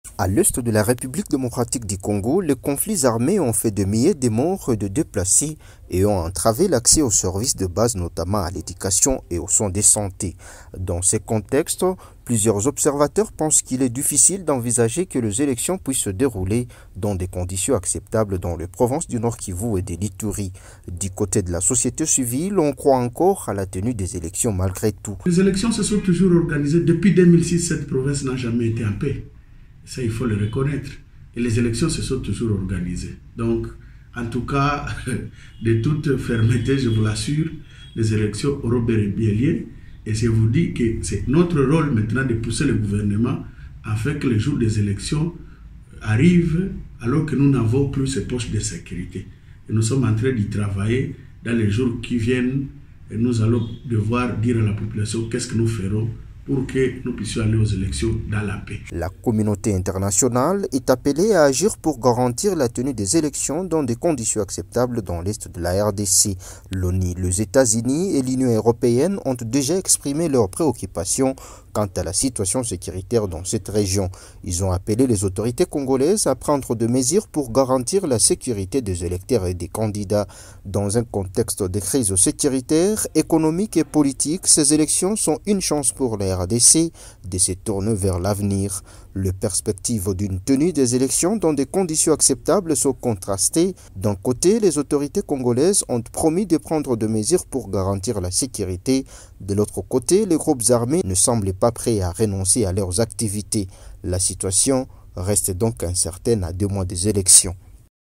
À l'est de la République démocratique du Congo, les conflits armés ont fait de milliers de morts et de déplacés et ont entravé l'accès aux services de base, notamment à l'éducation et aux soins de santé. Dans ces contextes, plusieurs observateurs pensent qu'il est difficile d'envisager que les élections puissent se dérouler dans des conditions acceptables dans les provinces du Nord Kivu et de l'Ituri. Du côté de la société civile, on croit encore à la tenue des élections malgré tout. Les élections se sont toujours organisées. Depuis 2006, cette province n'a jamais été en paix. Ça, il faut le reconnaître. Et les élections se sont toujours organisées. Donc, en tout cas, de toute fermeté, je vous l'assure, les élections auront bien lieu. Et je vous dis que c'est notre rôle maintenant de pousser le gouvernement afin que les jours des élections arrivent alors que nous n'avons plus ces poches de sécurité. Et nous sommes en train d'y travailler dans les jours qui viennent. Et nous allons devoir dire à la population qu'est-ce que nous ferons pour que nous puissions aller aux élections dans la paix. La communauté internationale est appelée à agir pour garantir la tenue des élections dans des conditions acceptables dans l'est de la RDC. L'ONU, les États-Unis et l'Union européenne ont déjà exprimé leurs préoccupations quant à la situation sécuritaire dans cette région. Ils ont appelé les autorités congolaises à prendre des mesures pour garantir la sécurité des électeurs et des candidats. Dans un contexte de crise sécuritaire, économique et politique, ces élections sont une chance pour la RDC de se tourner vers l'avenir. Les perspectives d'une tenue des élections dans des conditions acceptables sont contrastées. D'un côté, les autorités congolaises ont promis de prendre des mesures pour garantir la sécurité. De l'autre côté, les groupes armés ne semblent pas prêts à renoncer à leurs activités. La situation reste donc incertaine à 2 mois des élections.